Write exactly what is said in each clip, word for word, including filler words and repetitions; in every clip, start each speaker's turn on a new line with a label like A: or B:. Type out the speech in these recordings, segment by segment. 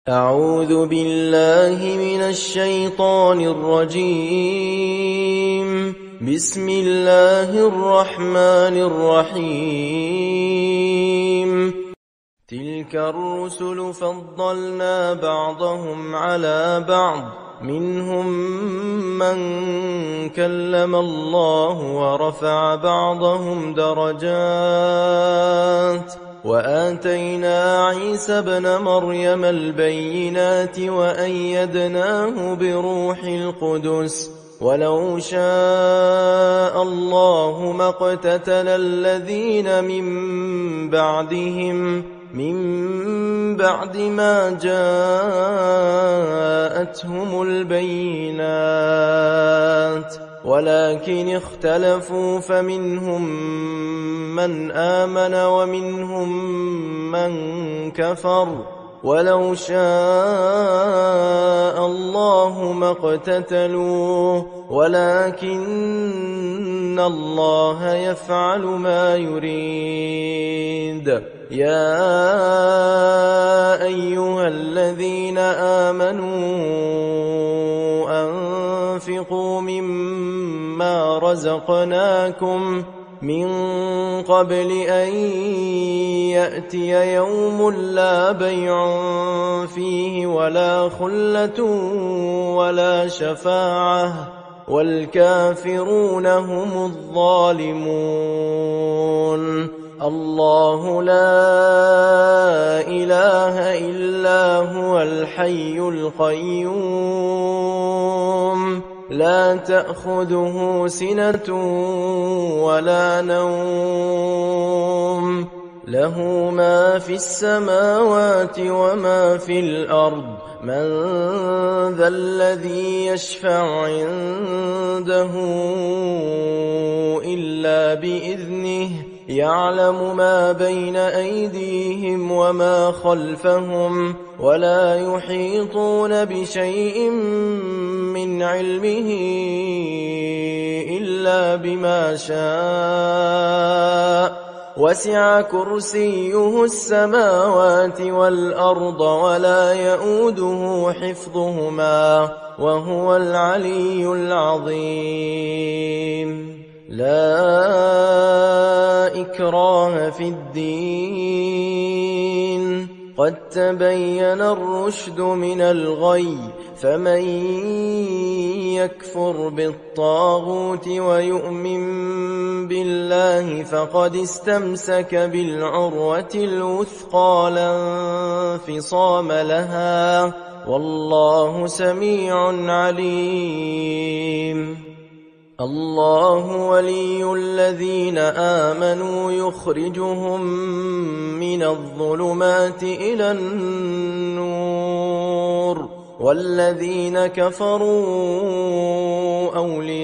A: أعوذ بالله من الشيطان الرجيم. بسم الله الرحمن الرحيم. تلك الرسل فضلنا بعضهم على بعض، منهم من كلم الله ورفع بعضهم درجات، وآتينا عيسى ابن مريم البينات وأيدناه بروح القدس، ولو شاء الله ما اقتتل الذين من بعدهم من بعد ما جاءتهم البينات، ولكن اختلفوا فمنهم من آمن ومنهم من كفر، ولو شاء الله ما اقتتلوا ولكن الله يفعل ما يريد. يا أيها الذين آمنوا أنفقوا مما رزقناكم من قبل أن يأتي يوم لا بيع فيه ولا خلة ولا شفاعة، والكافرون هم الظالمون. الله لا إله إلا هو الحي القيوم، لا تأخذه سنة ولا نوم، له ما في السماوات وما في الأرض. من ذا الذي يشفع عنده إلا بإذنه، يعلم ما بين أيديهم وما خلفهم، ولا يحيطون بشيء من علمه إلا بما شاء، وسع كرسيه السماوات والأرض ولا يئوده حفظهما، وهو العلي العظيم. لا إكراه في الدين، قد تبين الرشد من الغي، فمن يكفر بالطاغوت ويؤمن بالله فقد استمسك بالعروة الوثقى لا انفصام لها، والله سميع عليم. الله ولي الذين آمنوا يخرجهم من الظلمات إلى النور، والذين كفروا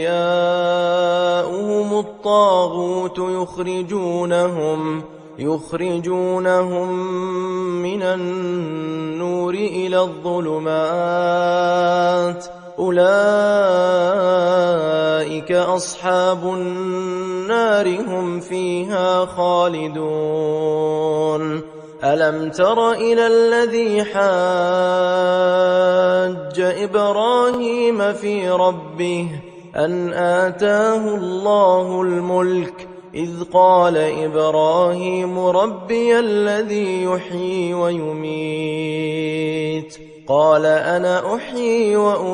A: أولياؤهم الطاغوت يخرجونهم يخرجونهم من النور إلى الظلمات، أولئك أصحاب النار هم فيها خالدون. ألم تر إلى الذي حاج إبراهيم في ربه أن آتاه الله الملك، إذ قال إبراهيم ربي الذي يحيي ويميت، قال أنا أحيي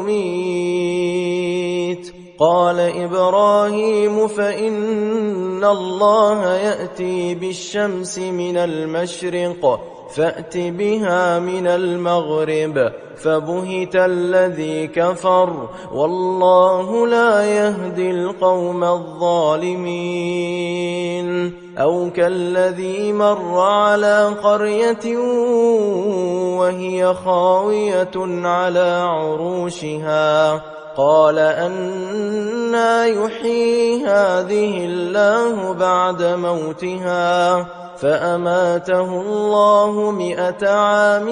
A: وأميت. قال إبراهيم فإن الله يأتي بالشمس من المشرق فأت بها من المغرب، فبهت الذي كفر، والله لا يهدي القوم الظالمين. أو كالذي مر على قرية وهي خاوية على عروشها، قال أنى يحيي هذه الله بعد موتها، فأماته الله مئة عام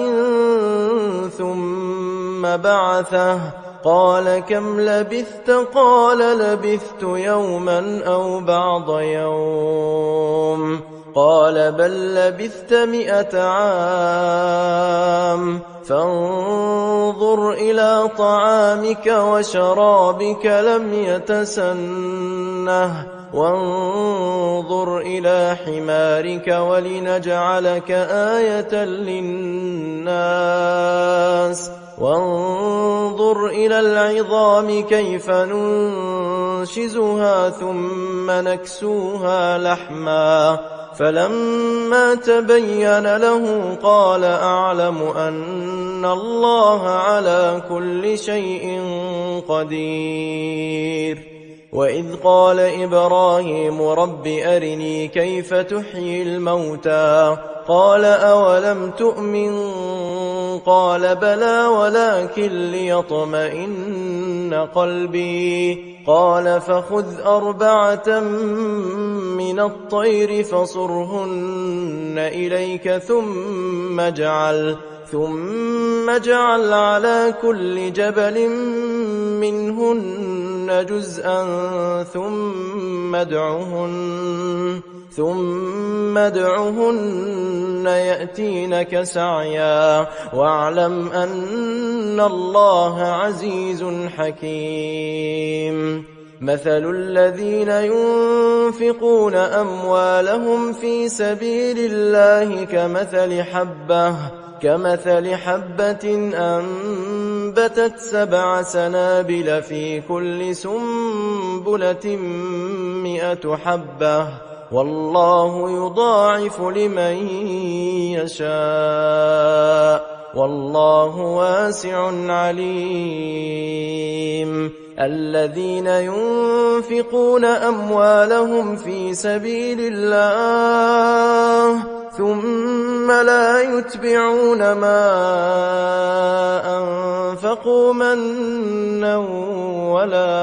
A: ثم بعثه، قال كم لبثت؟ قال لبثت يوما أو بعض يوم، قال بل لبثت مئة عام فانظر إلى طعامك وشرابك لم يتسنه وانظر إلى حمارك ولنجعلك آية للناس وانظر إلى العظام كيف ننشزها ثم نكسوها لحما فلما تبين له قال أعلم أن الله على كل شيء قدير. وإذ قال إبراهيم رب أرني كيف تحيي الموتى قال أولم تؤمن قال بلى ولكن ليطمئن قلبي قال فخذ أربعة من الطير فصرهن إليك ثم اجعل ثم اجعل على كل جبل منهن جزءا ثم ادعهن ثم ادعهن يأتينك سعيا واعلم أن الله عزيز حكيم. مثل الذين ينفقون أموالهم في سبيل الله كمثل حبة كمثل حبة أنبتت سبع سنابل في كل سنبلة مئة حبة والله يضاعف لمن يشاء والله واسع عليم. الذين ينفقون أموالهم في سبيل الله ثم لا يتبعون ما أنفقوا منا ولا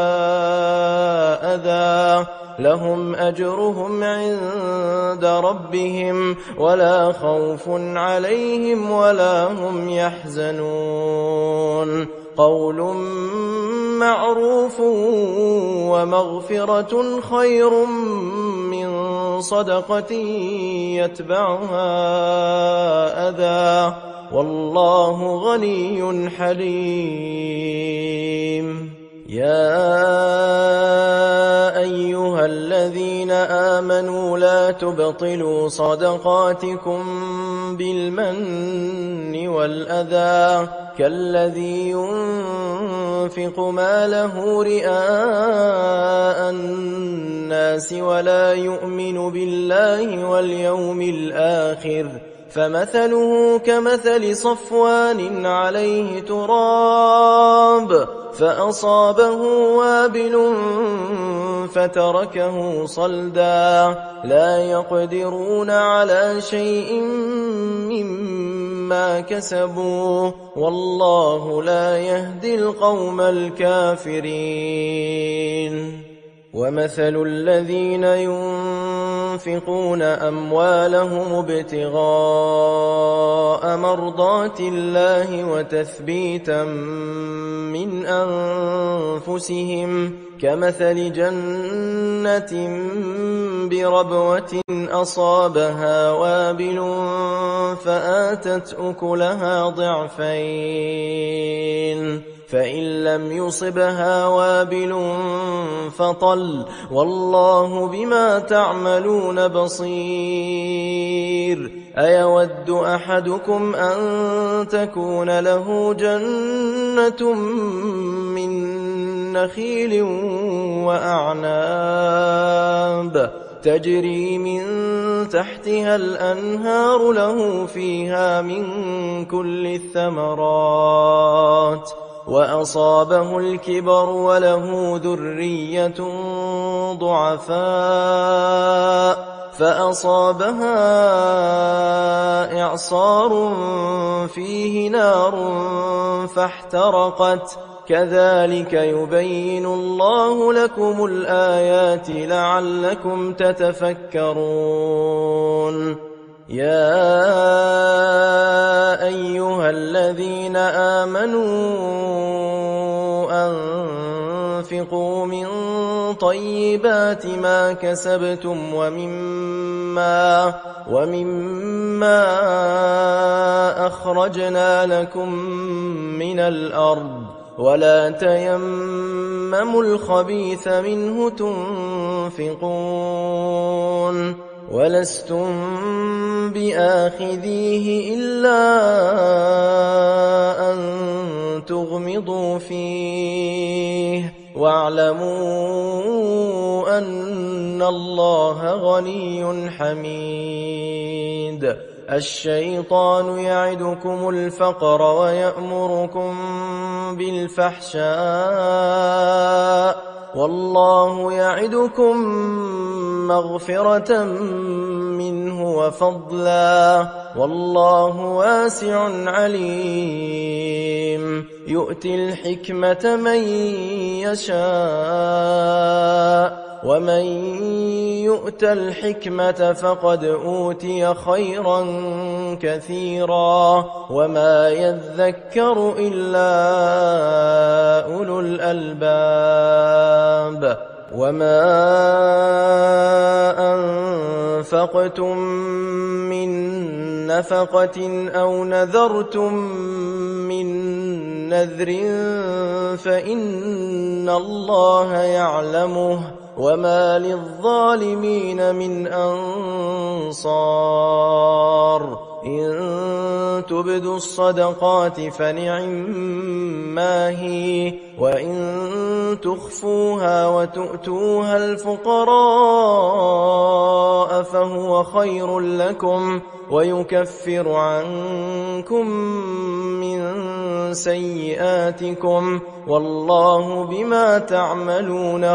A: أذى لهم أجرهم عند ربهم ولا خوف عليهم ولا هم يحزنون. قول معروف ومغفرة خير من صدقة يتبعها أذى والله غني حليم. يا أيها الذين آمنوا لا تبطلوا صدقاتكم بالمن والأذى كالذي ينفق ماله رئاء الناس ولا يؤمن بالله واليوم الآخر فمثله كمثل صفوان عليه تراب فأصابه وابل فتركه صلدا لا يقدرون على شيء مما كسبوا والله لا يهدي القوم الكافرين. ومثل الذين ينفقون أموالهم ابتغاء مرضات الله وتثبيتا من أنفسهم كمثل جنة بربوة أصابها وابل فآتت أكلها ضعفين فإن لم يصبها وابل فطل والله بما تعملون بصير. أيود أحدكم أن تكون له جنة من نخيل وأعناب تجري من تحتها الأنهار له فيها من كل الثمرات وأصابه الكبر وله ذرية ضعفاء فأصابها إعصار فيه نار فاحترقت كذلك يبين الله لكم الآيات لعلكم تتفكرون. يا أيها الذين آمنوا أنفقوا من طيبات ما كسبتم ومما, ومما أخرجنا لكم من الأرض ولا تيمموا الخبيث منه تنفقون ولستم بآخذيه إلا أن تغمضوا فيه واعلموا أن الله غني حميد. الشيطان يعدكم الفقر ويأمركم بالفحشاء والله يعدكم مغفرة منه وفضلا والله واسع عليم. يؤتي الحكمة من يشاء ومن يؤت الحكمة فقد أوتي خيرا كثيرا وما يذكر إلا أولو الألباب. وما أنفقتم من نفقة أو نذرتم من نذر فإن الله يعلمه وما للظالمين من أنصار. إن تبدوا الصدقات فنعما هي وإن تخفوها وتؤتوها الفقراء فهو خير لكم ويكفر عنكم من سيئاتكم والله بما تعملون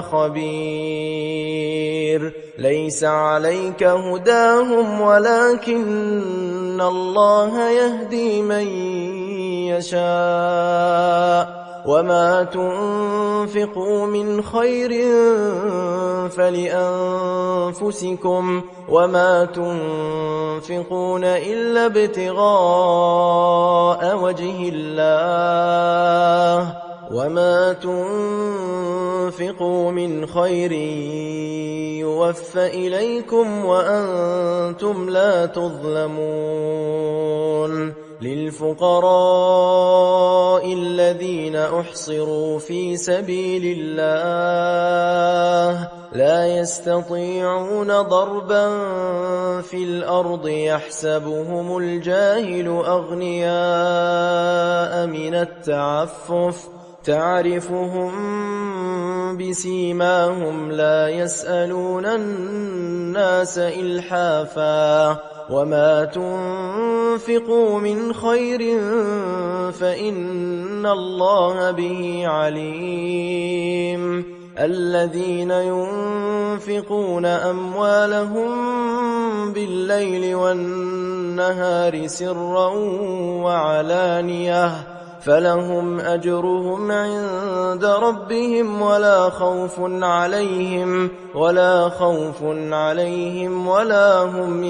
A: خبير. ليس عليك هداهم ولكن الله يهدي من يشاء وما تنفقوا من خير فلأنفسكم وما تنفقون إلا ابتغاء وجه الله وما تنفقوا من خير يوفى إليكم وأنتم لا تظلمون. للفقراء الذين أحصروا في سبيل الله لا يستطيعون ضربا في الأرض يحسبهم الجاهل أغنياء من التعفف تعرفهم بسيماهم لا يسألون الناس إلحافا وما تنفقوا من خير فإن الله به عليم. الذين ينفقون أموالهم بالليل والنهار سرا وعلانية فلهم أجرهم عند ربهم ولا خوف عليهم ولا خوف عليهم ولا هم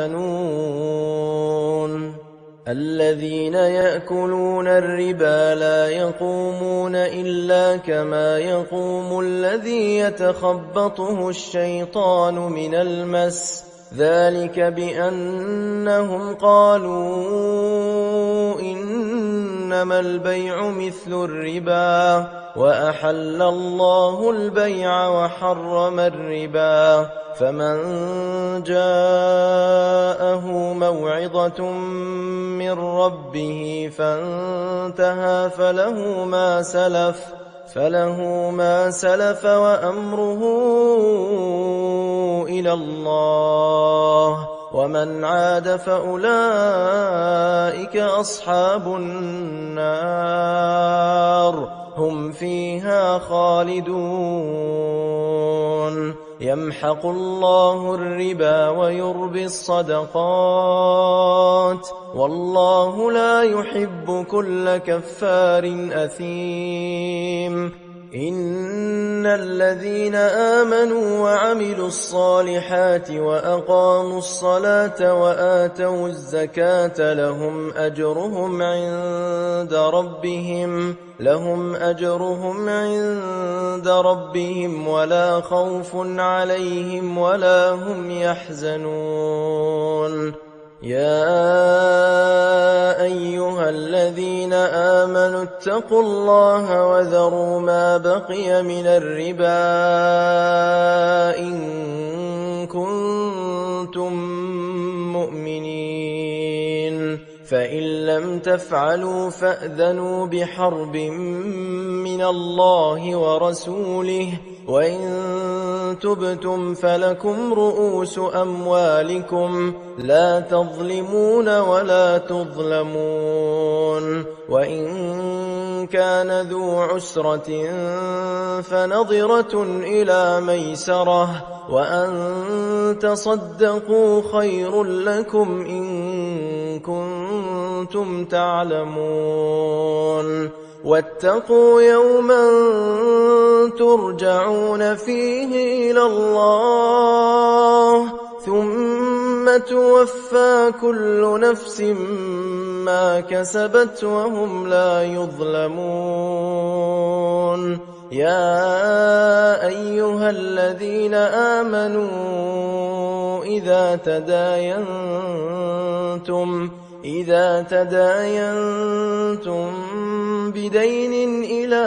A: يحزنون. الذين يأكلون الربا لا يقومون إلا كما يقوم الذي يتخبطه الشيطان من المس ذلك بأنهم قالوا إنما البيع مثل الربا وأحل الله البيع وحرم الربا فمن جاءه موعظة من ربه فانتهى فله ما سلف فله ما سلف وأمره إلى الله ومن عاد فأولئك أصحاب النار هم فيها خالدون. يمحق الله الربا ويربي الصدقات والله لا يحب كل كفار أثيم. إن الذين آمنوا وعملوا الصالحات وأقاموا الصلاة وآتوا الزكاة لهم أجرهم عند ربهم لهم أجرهم عند ربهم ولا خوف عليهم ولا هم يحزنون يا أيها الذين آمنوا اتقوا الله وذروا ما بقي من الربا إن كنتم مؤمنين فإن لم تفعلوا فأذنوا بحرب من الله ورسوله وإن تبتم فلكم رؤوس أموالكم لا تظلمون ولا تظلمون وإن كان ذو عسرة فنظرة إلى ميسرة وأن تصدقوا خير لكم إن كنتم تعلمون واتقوا يوما ترجعون فيه إلى الله ثم توفى كل نفس ما كسبت وهم لا يظلمون يا أيها الذين آمنوا إذا تداينتم إذا تداينتم بدين إلى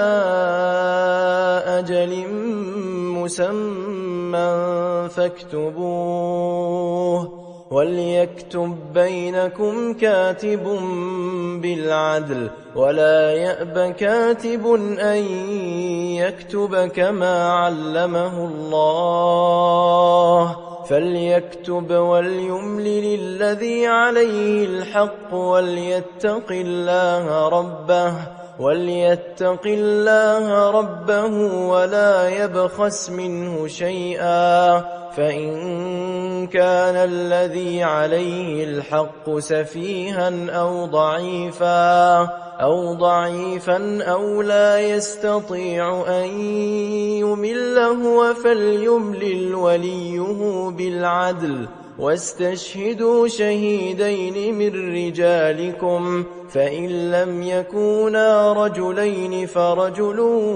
A: أجل مسمى فاكتبوه وليكتب بينكم كاتب بالعدل ولا يأب كاتب أن يكتب كما علمه الله فليكتب وليملل الذي عليه الحق وليتق الله ربه وليتق الله ربه ولا يبخس منه شيئا فإن كان الذي عليه الحق سفيها أو ضعيفا أو ضعيفا أو لا يستطيع أن يمل هو فليملل وليه بالعدل واستشهدوا شهيدين من رجالكم فإن لم يكونا رجلين فرجل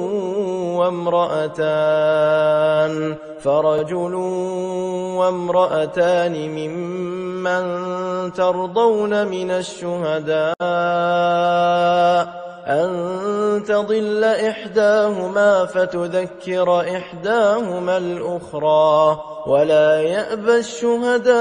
A: وامرأتان فرجل وامرأتان ممن ترضون من الشهداء أن تضل إحداهما فتذكر إحداهما الأخرى ولا يأبى الشهداء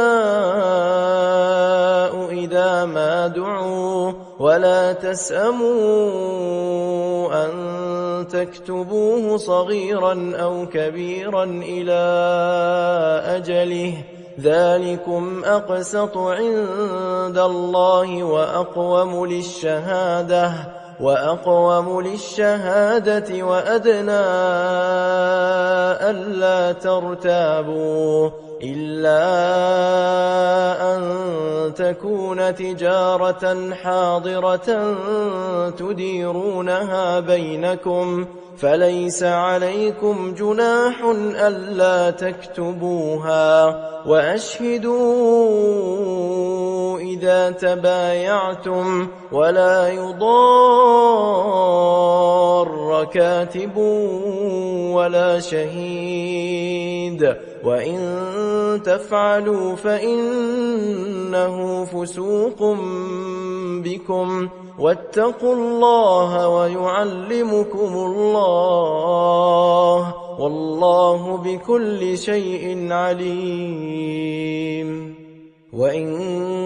A: إذا ما دعوا ولا تسأموا أن تكتبوه صغيرا أو كبيرا إلى أجله ذلكم أقسط عند الله وأقوم للشهادة وأقوم للشهادة وأدنى ألا ترتابوا إلا أن تكون تجارة حاضرة تديرونها بينكم فليس عليكم جناح ألا تكتبوها وأشهدوا إذا تبايعتم ولا يضار كاتب ولا شهيد وإن تفعلوا فإنه فسوق بكم واتقوا الله ويعلمكم الله والله بكل شيء عليم وإن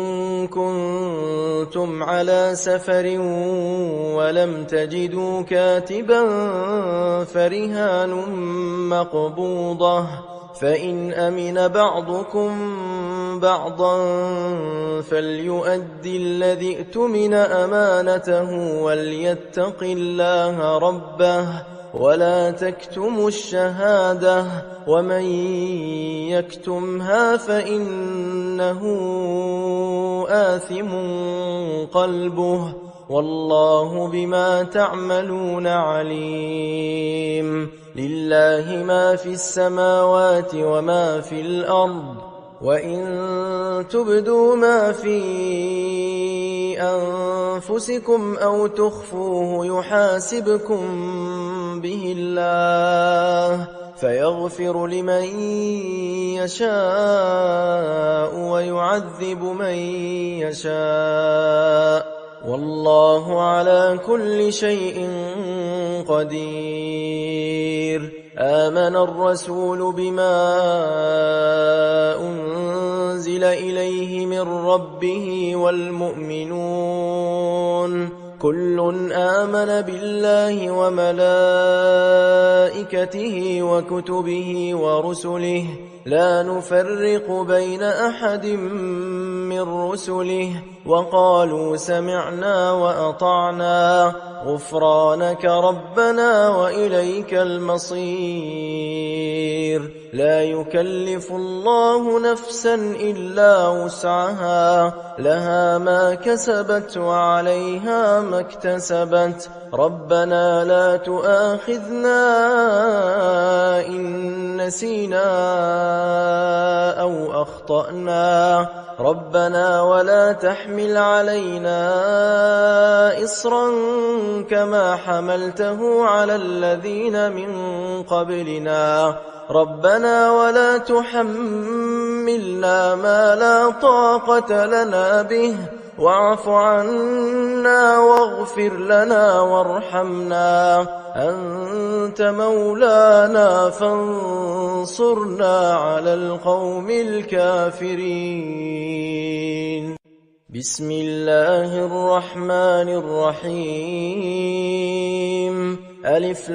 A: كنتم على سفر ولم تجدوا كاتبا فرهان مقبوضة فإن أمن بعضكم بعضا فليؤدي الذي ائتمن أمانته وليتق الله ربه ولا تكتموا الشهادة ومن يكتمها فإنه آثم قلبه والله بما تعملون عليم. لله ما في السماوات وما في الأرض، وإن تبدوا ما في أنفسكم أو تخفوه يحاسبكم به الله، فيغفر لمن يشاء ويعذب من يشاء، والله على كل شيء قدير. آمن الرسول بما أنزل إليه من ربه والمؤمنون كل آمن بالله وملائكته وكتبه ورسله لا نفرق بين أحد من رسله، وقالوا سمعنا وأطعنا غفرانك ربنا وإليك المصير. لا يكلف الله نفسا إلا وسعها، لها ما كسبت وعليها ما اكتسبت. ربنا لا تؤاخذنا إن نسينا أو أخطأنا، ربنا ولا تحمل علينا إصرا كما حملته على الذين من قبلنا، ربنا ولا تحملنا ما لا طاقة لنا به، واعف عنا واغفر لنا وارحمنا، أنت مولانا فانصرنا على القوم الكافرين. بسم الله الرحمن الرحيم. ألف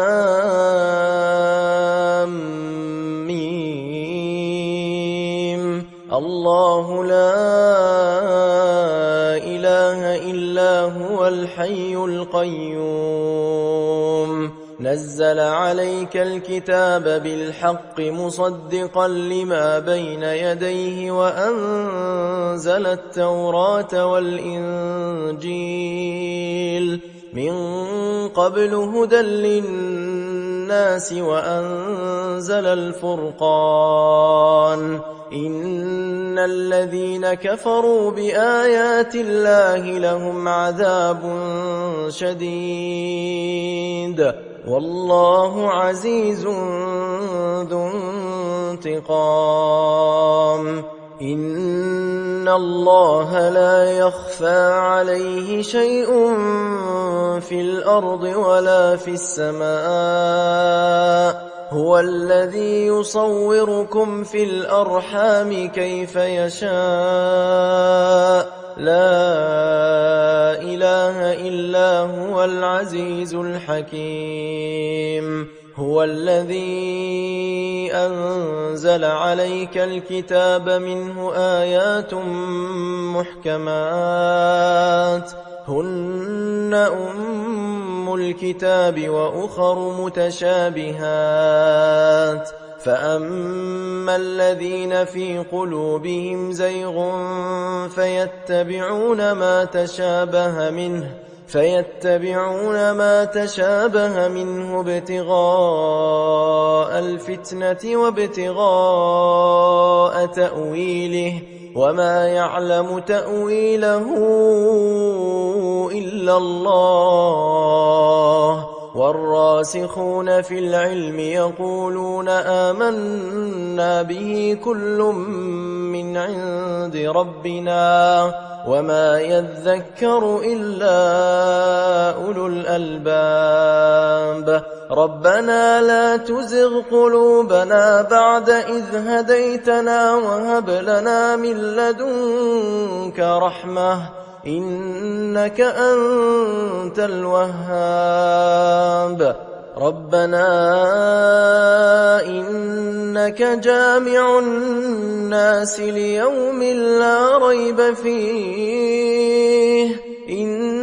A: لام ميم. الله لا إله إلا هو الحي القيوم، نزل عليك الكتاب بالحق مصدقا لما بين يديه وأنزل التوراة والإنجيل من قبل هدى للناس وأنزل الفرقان. إن الذين كفروا بآيات الله لهم عذاب شديد، والله عزيز ذو انتقام. إن الله لا يخفى عليه شيء في الأرض ولا في السماء، هو الذي يصوركم في الأرحام كيف يشاء، لا إله إلا هو العزيز الحكيم. هو الذي أنزل عليك الكتاب منه آيات محكمات هن أم الكتاب وأخر متشابهات، فأما الذين في قلوبهم زيغ فيتبعون ما تشابه منه فيتبعون ما تشابه منه ابتغاء الفتنة وابتغاء تأويله، وما يعلم تأويله إلا الله. والراسخون في العلم يقولون آمنا به كل من عند ربنا وما يذكر إلا أولو الألباب. ربنا لا تزغ قلوبنا بعد إذ هديتنا وهب لنا من لدنك رحمة إنك أنت الوهاب. ربنا إنك جامع الناس ليوم لا ريب فيه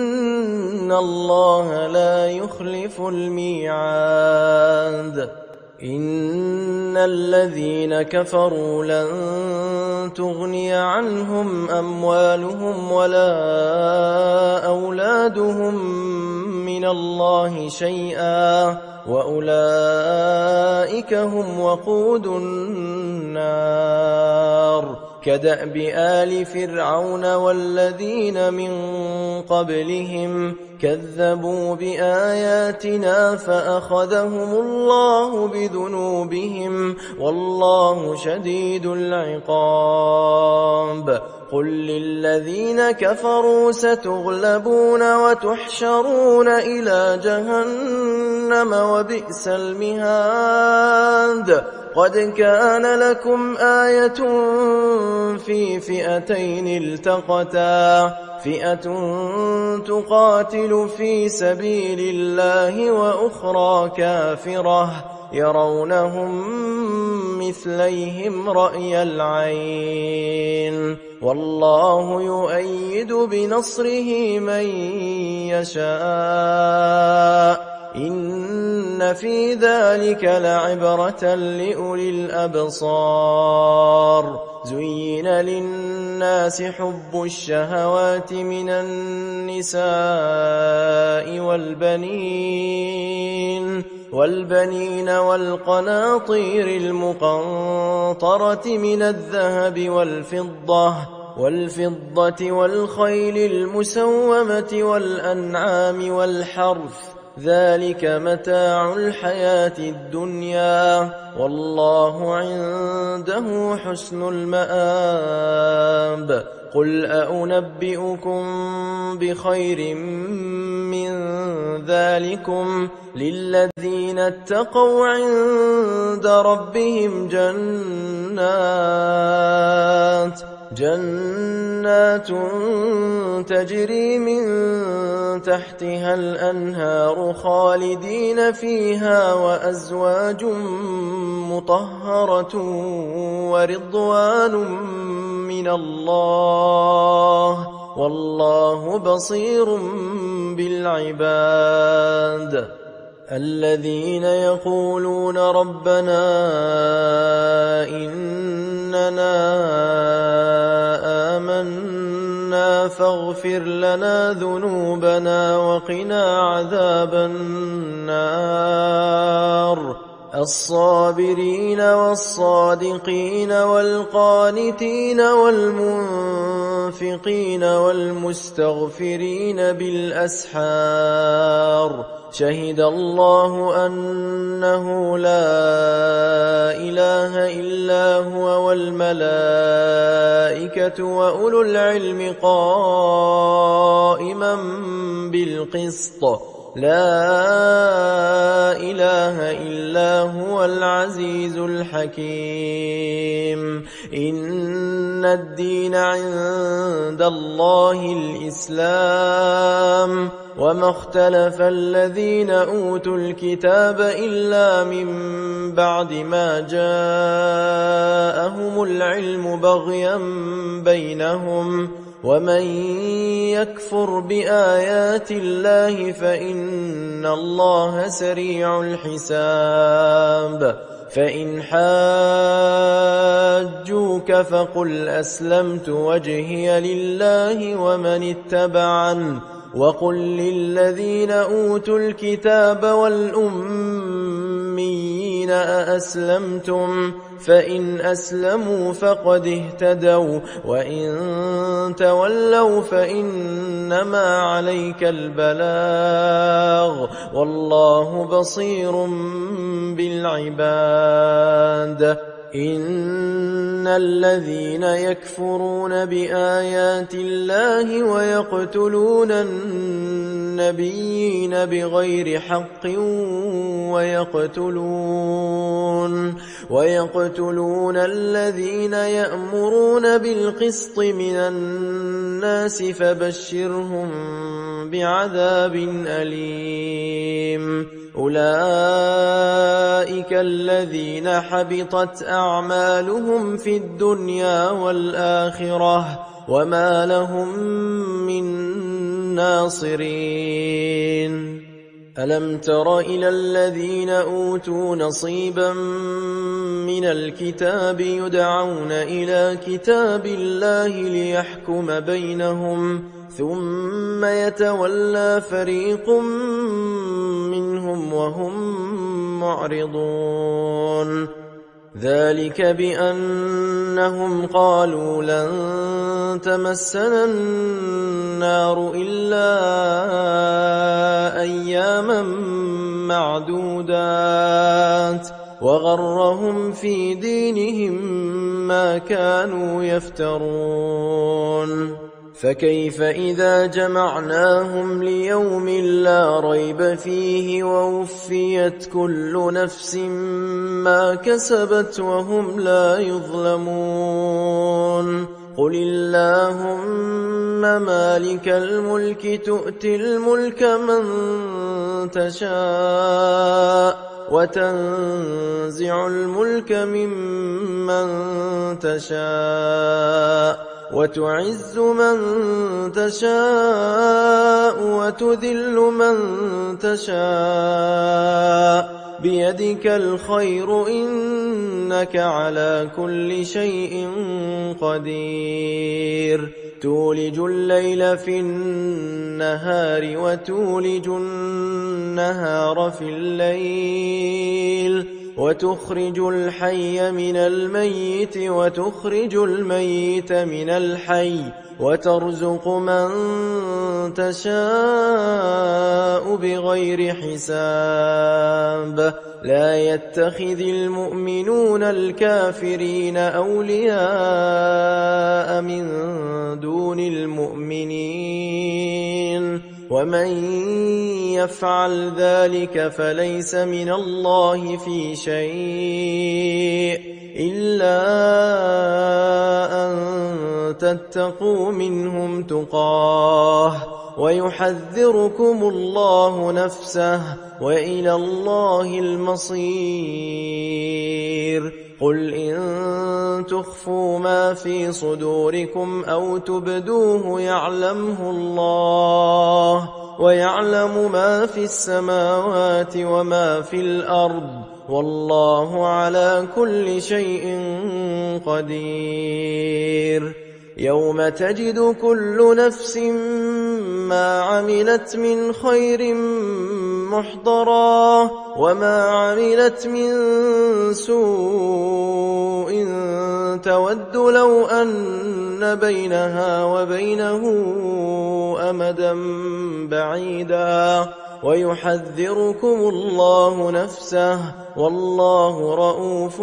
A: إن الله لا يخلف الميعاد. إن الذين كفروا لن تغني عنهم أموالهم ولا أولادهم من الله شيئا وأولئك هم وقود النار كدأب آل فرعون والذين من قبلهم كذبوا بآياتنا فأخذهم الله بذنوبهم والله شديد العقاب قل للذين كفروا ستغلبون وتحشرون إلى جهنم وبئس المهاد قد كان لكم آية في فئتين التقتا فئة تقاتل في سبيل الله وأخرى كافرة يرونهم مثليهم رأي العين والله يؤيد بنصره من يشاء إن في ذلك لعبرة لأولي الأبصار زين للناس حب الشهوات من النساء والبنين والبنين والقناطير المقنطرة من الذهب والفضة والفضة والخيل المسومة والأنعام والحرث ذلك متاع الحياة الدنيا والله عنده حسن المآب قل أأنبئكم بخير من ذلكم للذين اتقوا عند ربهم جنات جنات تجري من تحتها الأنهار خالدين فيها وأزواج مطهرة ورضوان من الله والله بصير بالعباد الذين يقولون ربنا إننا آمنا فاغفر لنا ذنوبنا وقنا عذاب النار الصابرين والصادقين والقانتين والمنفقين والمستغفرين بالأسحار شهد الله أنه لا إله إلا هو والملائكة وأولو العلم قائما بالقسط لا إله إلا هو العزيز الحكيم إن الدين عند الله الإسلام وما اختلف الذين أوتوا الكتاب إلا من بعد ما جاءهم العلم بغيا بينهم ومن يكفر بآيات الله فإن الله سريع الحساب فإن حاجوك فقل أسلمت وجهي لله ومن اتبعن وقل للذين أوتوا الكتاب والأميين أأسلمتم فإن أسلموا فقد اهتدوا وإن تولوا فإنما عليك البلاغ والله بصير بالعباد إن الذين يكفرون بآيات الله ويقتلون النبيين بغير حق ويقتلون ويقتلون الذين يأمرون بالقسط من الناس فبشرهم بعذاب أليم أولئك الذين حبطت أعمالهم في الدنيا والآخرة وما لهم من ناصرين ألم تر إلى الذين أوتوا نصيبا من الكتاب يدعون إلى كتاب الله ليحكم بينهم ثم يتولى فريق منهم وهم معرضون ذلك بأنهم قالوا لن تمسنا النار إلا أياما معدودات وغرهم في دينهم ما كانوا يفترون فكيف إذا جمعناهم ليوم لا ريب فيه ووفيت كل نفس ما كسبت وهم لا يظلمون قل اللهم مالك الملك تؤتي الملك من تشاء وتنزع الملك ممن تشاء وتعز من تشاء وتذل من تشاء بيدك الخير إنك على كل شيء قدير تولج الليل في النهار وتولج النهار في الليل وتخرج الحي من الميت وتخرج الميت من الحي وترزق من تشاء بغير حساب لا يتخذ المؤمنون الكافرين أولياء من دون المؤمنين ومن يفعل ذلك فليس من الله في شيء إلا أن تتقوا منهم تقاه ويحذركم الله نفسه وإلى الله المصير قل إن تخفوا ما في صدوركم أو تبدوه يعلمه الله ويعلم ما في السماوات وما في الأرض والله على كل شيء قدير يوم تجد كل نفس ما عملت من خير محضرا وما عملت من سوء تود لو أن بينها وبينه أمدا بعيدا ويحذركم الله نفسه والله رؤوف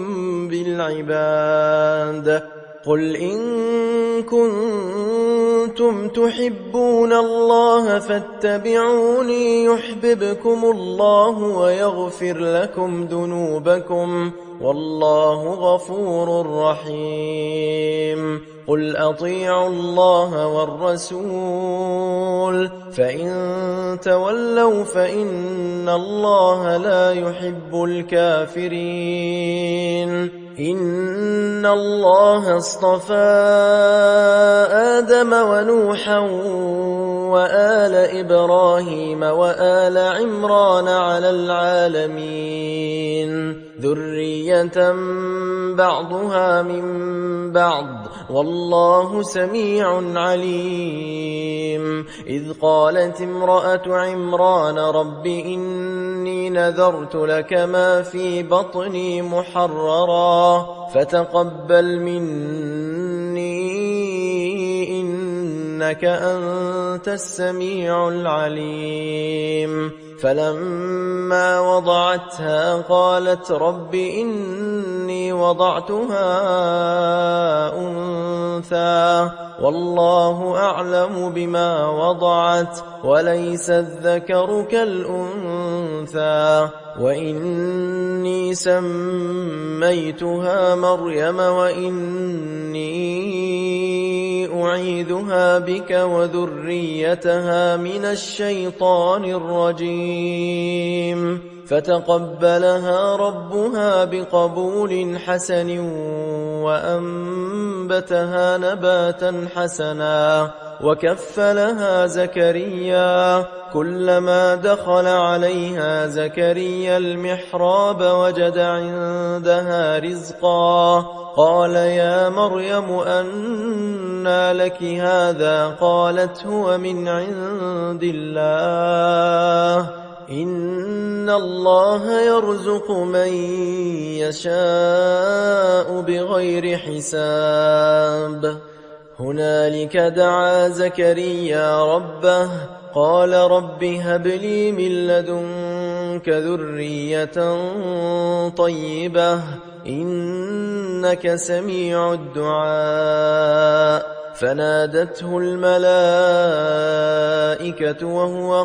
A: بالعباد قل إن كنتم تحبون الله فاتبعوني يحببكم الله ويغفر لكم ذنوبكم والله غفور رحيم قل أطيعوا الله والرسول فإن تولوا فإن الله لا يحب الكافرين إن الله اصطفى آدم ونوحا وآل إبراهيم وآل عمران على العالمين ذرية بعضها من بعض والله سميع عليم إذ قالت امرأة عمران رب إني نذرت لك ما في بطني محررا فتقبل مني إنك أنت السميع العليم فلما وضعتها قالت رب إني وضعتها أنثى والله أعلم بما وضعت وليس الذكر كالأنثى وإني سميتها مريم وإني أعيذها بك وذريتها من الشيطان الرجيم فتقبلها ربها بقبول حسن وأنبتها نباتا حسنا وكفلها زكريا. كلما دخل عليها زكريا المحراب وجد عندها رزقا قال يا مريم أنى لك هذا؟ قالت هو من عند الله إن الله يرزق من يشاء بغير حساب. هنالك دعا زكريا ربه قال رب هب لي من لدنك ذرية طيبة إنك سميع الدعاء. فنادته الملائكة وهو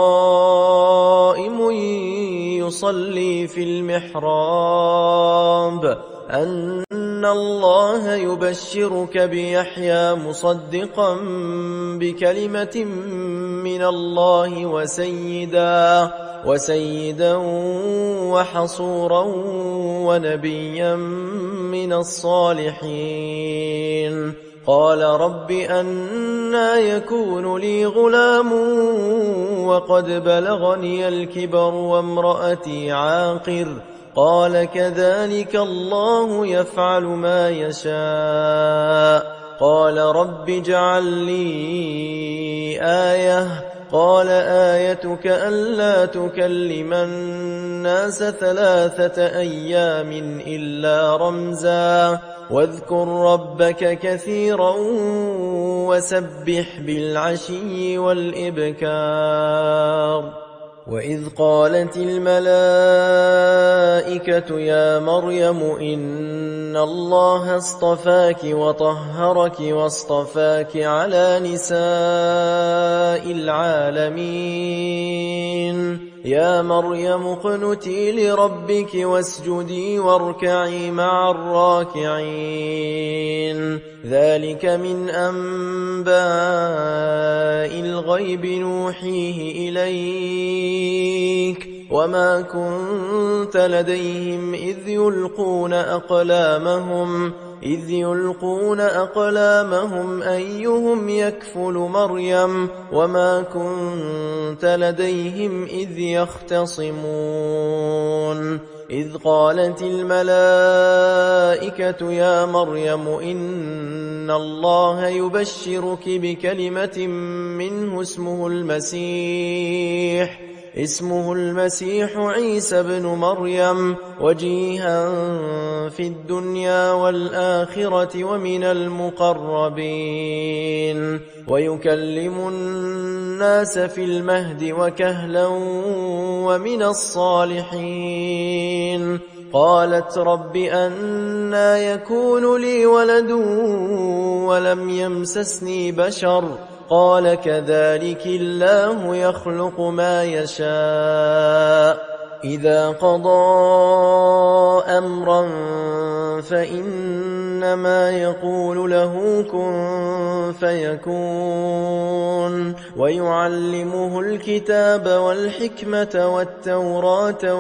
A: قائم يصلي في المحراب أن الله يبشرك بيحيى مصدقا بكلمة من الله وسيدا وسيدا وحصورا ونبيا من الصالحين. قال رب أنى يكون لي غلام وقد بلغني الكبر وامرأتي عاقر؟ قال كذلك الله يفعل ما يشاء. قال رب اجعل لي آية. قال آيتك ألا تكلم الناس ثلاثة أيام إلا رمزا واذكر ربك كثيرا وسبح بالعشي والإبكار. وإذ قالت الملائكة يا مريم إن الله اصطفاك وطهرك واصطفاك على نساء العالمين. يا مريم اقنتي لربك واسجدي واركعي مع الراكعين. ذلك من أنباء الغيب نوحيه إليك وما كنت لديهم إذ يلقون أقلامهم إذ يلقون أقلامهم أيهم يكفل مريم وما كنت لديهم إذ يختصمون. إذ قالت الملائكة يا مريم إن الله يبشرك بكلمة منه اسمه المسيح اسمه المسيح عيسى بن مريم وجيها في الدنيا والآخرة ومن المقربين ويكلم الناس في المهد وكهلا ومن الصالحين. قالت رب أنى يكون لي ولد ولم يمسسني بشر؟ قال كذلك الله يخلق ما يشاء. إذا قضى أمرا فإنما يقول له كن فيكون. ويعلمه الكتاب والحكمة والتوراة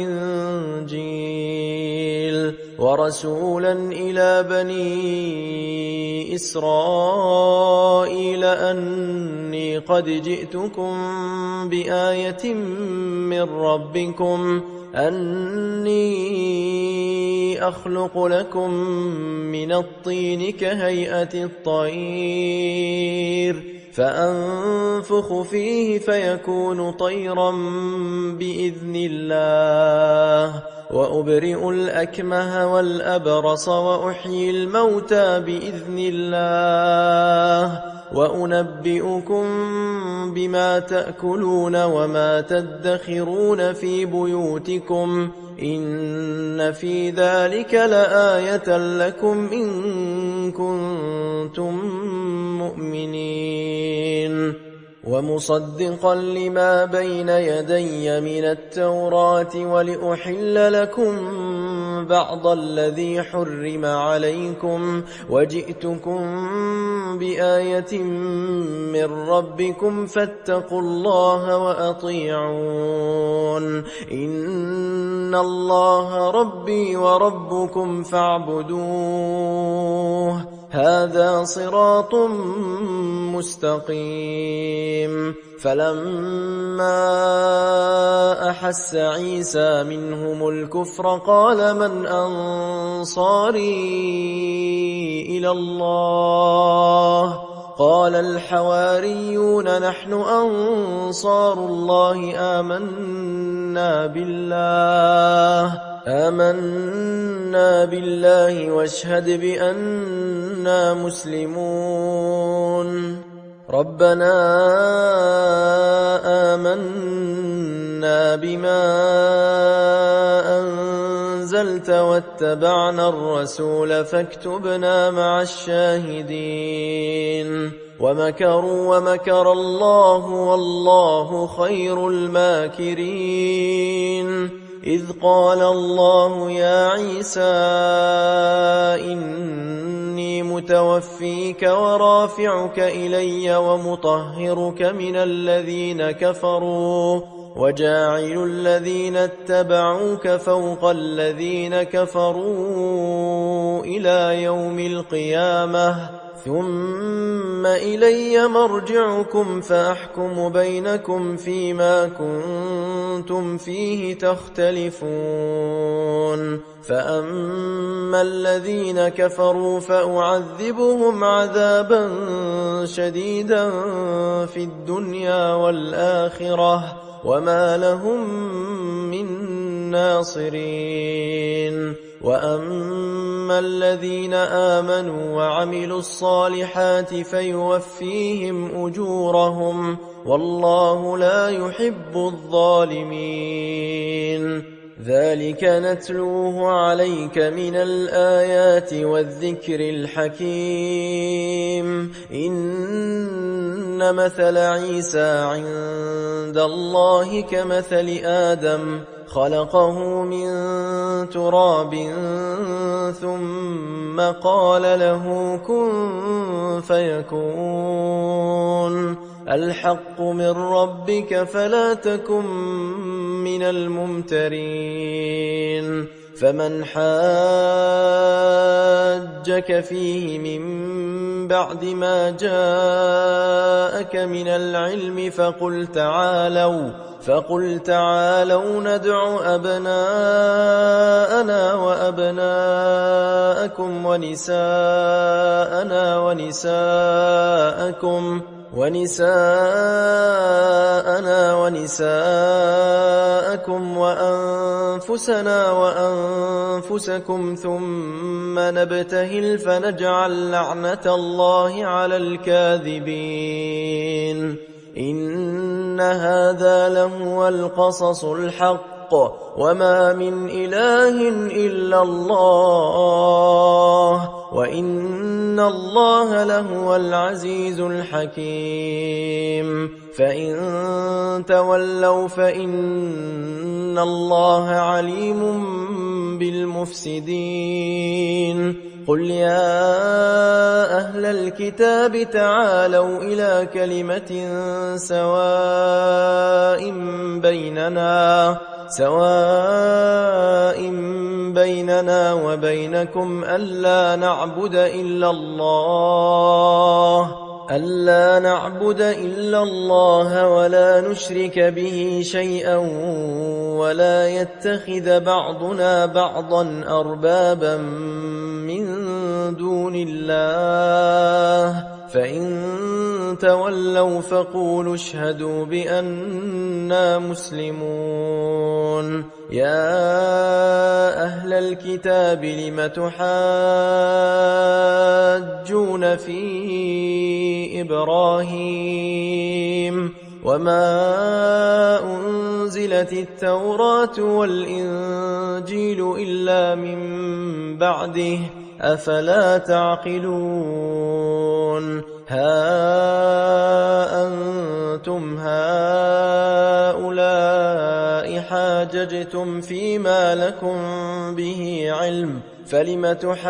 A: والإنجيل ورسولا إلى بني إسرائيل أني قد جئتكم بآية من ربكم أني أخلق لكم من الطين كهيئة الطير فأنفخ فيه فيكون طيرا بإذن الله وأبرئ الأكمه والأبرص وأحيي الموتى بإذن الله وأنبئكم بما تأكلون وما تدخرون في بيوتكم إن في ذلك لآية لكم إن كنتم مؤمنين. ومصدقا لما بين يدي من التوراة ولأحل لكم بعض الذي حرم عليكم وجئتكم بآية من ربكم فاتقوا الله وأطيعون إن الله ربي وربكم فاعبدوه هذا صراط مستقيم. فلما أحس عيسى منهم الكفر قال من أنصاري إلى الله؟ قال الحواريون نحن أنصار الله آمنا بالله آمنا بالله واشهد بأننا مسلمون. ربنا آمنا بما أنزلت واتبعنا الرسول فاكتبنا مع الشاهدين. ومكروا ومكر الله والله خير الماكرين. إذ قال الله يا عيسى إني متوفيك ورافعك إلي ومطهرك من الذين كفروا وجاعل الذين اتبعوك فوق الذين كفروا إلى يوم القيامة ثم إلي مرجعكم فأحكم بينكم فيما كنتم فيه تختلفون. فأما الذين كفروا فأعذبهم عذابا شديدا في الدنيا والآخرة وما لهم من ناصرين. وأما الذين آمنوا وعملوا الصالحات فيوفيهم أجورهم والله لا يحب الظالمين. ذلك نتلوه عليك من الآيات والذكر الحكيم. إن مثل عيسى عند الله كمثل آدم خلقه من تراب ثم قال له كن فيكون. الحق من ربك فلا تكن من الممترين. فمن حاجك فيه من بعد ما جاءك من العلم فقل تعالوا فقل تعالوا ندع أبناءنا وأبناءكم ونساءنا ونساءكم ونساءنا ونساءكم وأنفسنا وأنفسكم ثم نبتهل فنجعل لعنة الله على الكاذبين. إن هذا لهو القصص الحق وما من إله إلا الله وإن الله لهو العزيز الحكيم. فإن تولوا فإن الله عليم بالمفسدين. قل يا أهل الكتاب تعالوا إلى كلمة سواء بيننا سواء بيننا وبينكم ألا نعبد إلا الله ألا نعبد إلا الله ولا نشرك به شيئا ولا يتخذ بعضنا بعضا أربابا من دون الله. فإن تولوا فقولوا اشهدوا بأننا مسلمون. يا أهل الكتاب لم تحاجون في إبراهيم وما أنزلت التوراة والإنجيل إلا من بعده أفلا تعقلون. ها أنتم هؤلاء حاججتم فيما لكم به علم فلم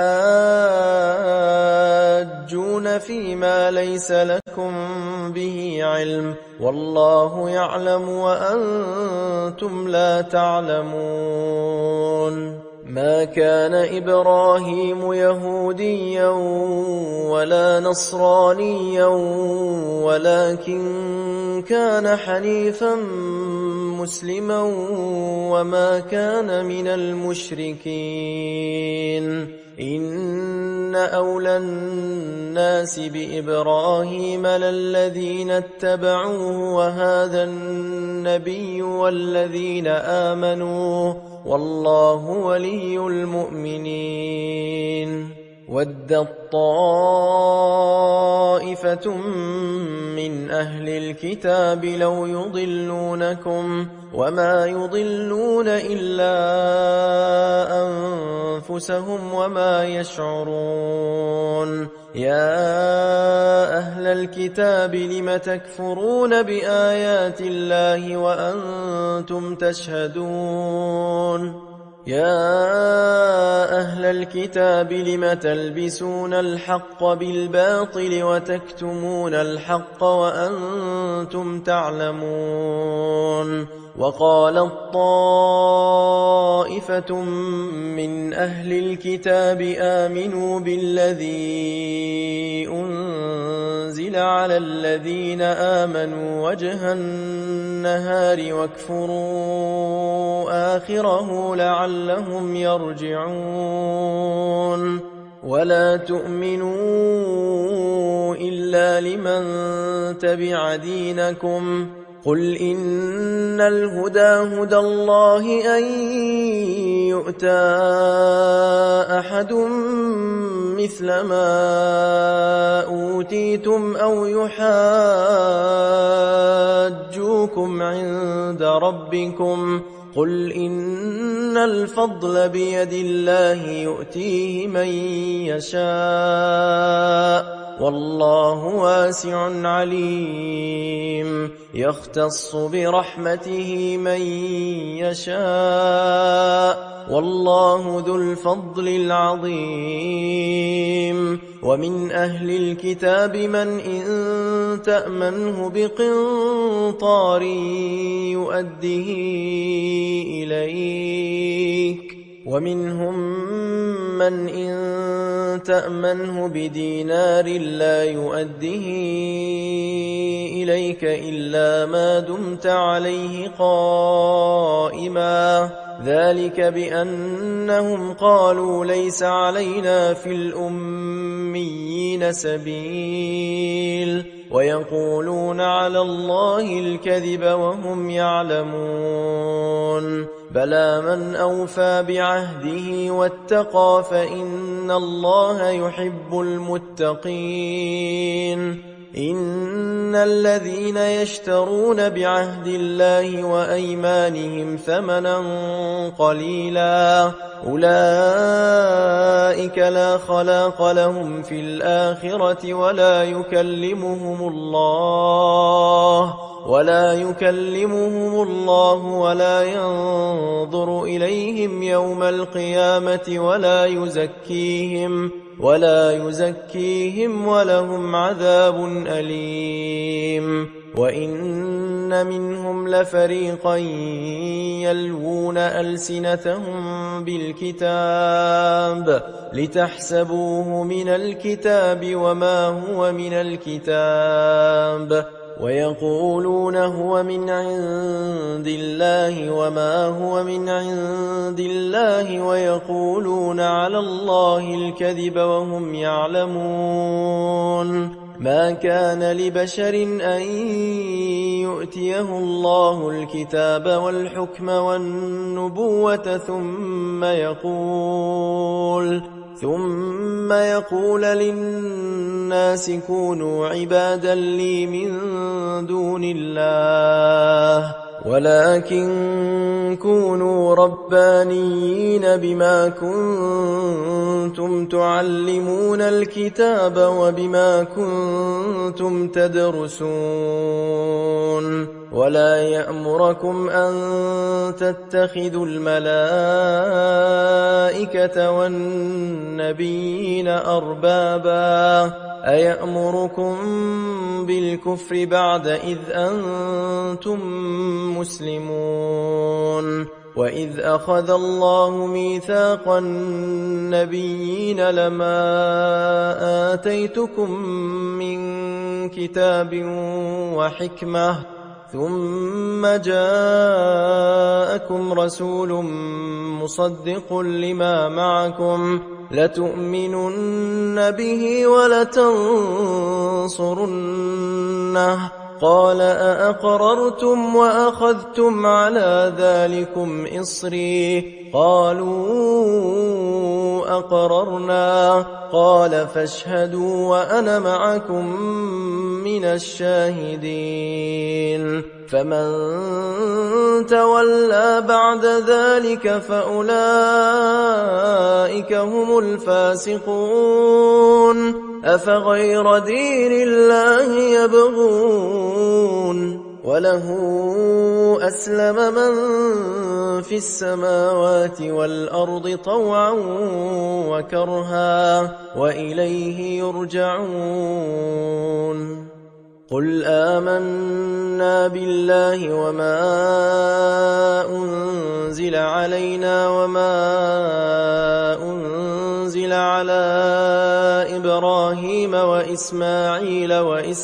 A: تحاجون فيما ليس لكم به علم والله يعلم وأنتم لا تعلمون. ما كان إبراهيم يهوديا ولا نصرانيا ولكن كان حنيفا مسلما وما كان من المشركين إن أولى الناس بإبراهيم للذين اتبعوه وهذا النبي والذين آمنوا والله ولي المؤمنين ودت طائفة من أهل الكتاب لو يضلونكم وما يضلون إلا أنفسهم وما يشعرون يا أهل الكتاب لم تكفرون بآيات الله وأنتم تشهدون يا أهل الكتاب لم تلبسون الحق بالباطل وتكتمون الحق وأنتم تعلمون وقالت طائفة من أهل الكتاب آمنوا بالذي أنزل على الذين آمنوا وجه النهار واكفروا آخره لعلهم يرجعون ولا تؤمنوا إلا لمن تبع دينكم قل إن الهدى هدى الله أن يؤتى أحد مثل ما أوتيتم أو يحاجوكم عند ربكم قل إن الفضل بيد الله يؤتيه من يشاء والله واسع عليم يختص برحمته من يشاء والله ذو الفضل العظيم ومن أهل الكتاب من إن تأمنه بقنطار يؤده إليك ومنهم من إن تأمنه بدينار لا يؤده إليك إلا ما دمت عليه قائما ذلك بأنهم قالوا ليس علينا في الأميين سبيل ويقولون على الله الكذب وهم يعلمون بلى من أوفى بعهده واتقى فإن الله يحب المتقين إن الذين يشترون بعهد الله وأيمانهم ثمنا قليلا أولئك لا خلاق لهم في الآخرة ولا يكلمهم الله ولا يكلمهم الله ولا ينظر إليهم يوم القيامة ولا يزكيهم ولا يزكيهم ولهم عذاب أليم وإن منهم لفريقا يلوون ألسنتهم بالكتاب لتحسبوه من الكتاب وما هو من الكتاب ويقولون هو من عند الله وما هو من عند الله ويقولون على الله الكذب وهم يعلمون ما كان لبشر أن يؤتيه الله الكتاب والحكم والنبوة ثم يقول ثم يقول للناس كونوا عبادا لي من دون الله ولكن كونوا ربانيين بما كنتم تعلمون الكتاب وبما كنتم تدرسون ولا يأمركم أن تتخذوا الملائكة والنبيين أربابا أيأمركم بالكفر بعد إذ أنتم مسلمون وإذ أخذ الله ميثاق النبيين لما آتيتكم من كتاب وحكمة ثم جاءكم رسول مصدق لما معكم لتؤمنن به ولتنصرنه قال أأقررتم وأخذتم على ذلكم إصري قالوا أقررنا قال فاشهدوا وأنا معكم من الشاهدين فمن تولى بعد ذلك فأولئك هم الفاسقون أفغير دين الله يبغون وله أسلم من في السماوات والأرض طوعا وكرها وإليه يرجعون قل آمنا بالله وما أنزل علينا وما أنزل على إبراهيم وإسماعيل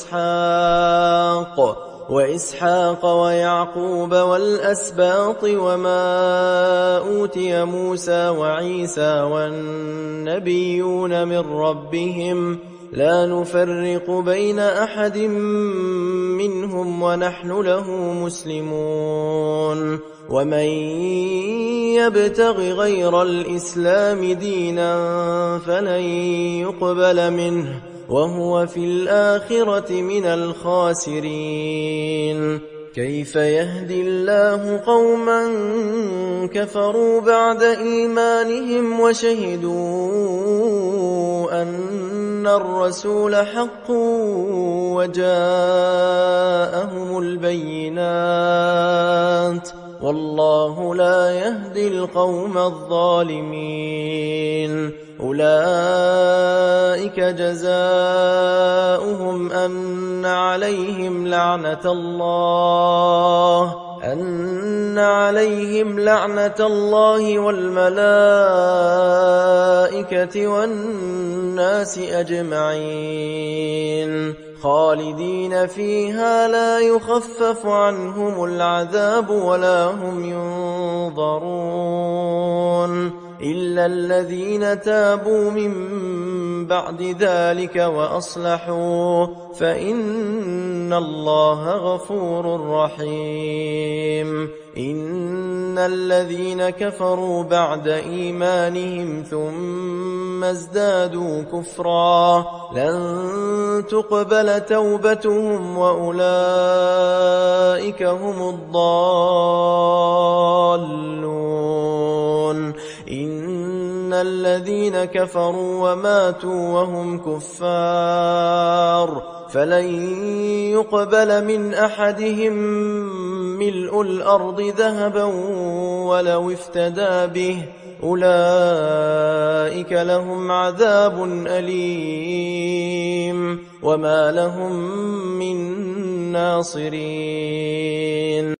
A: وإسحاق وإسحاق ويعقوب والأسباط وما أوتي موسى وعيسى والنبيون من ربهم لا نفرق بين أحد منهم ونحن له مسلمون ومن يبتغ غير الإسلام دينا فلن يقبل منه وهو في الآخرة من الخاسرين كيف يهدي الله قوما كفروا بعد إيمانهم وشهدوا أن الرسول حق وجاءهم البينات والله لا يهدي القوم الظالمين أولئك جزاؤهم أن عليهم لعنة الله أن عليهم لعنة الله والملائكة والناس أجمعين خالدين فيها لا يخفف عنهم العذاب ولا هم ينظرون إلا الذين تابوا من بعد ذلك وأصلحوا فإن الله غفور رحيم إن الذين كفروا بعد إيمانهم ثم ازدادوا كفرا لن تقبل توبتهم وأولئك هم الضالون إن الذين كفروا وماتوا وهم كفار فلن يقبل من أحدهم ملء الأرض ذهبا ولو افتدى به أولئك لهم عذاب أليم وما لهم من ناصرين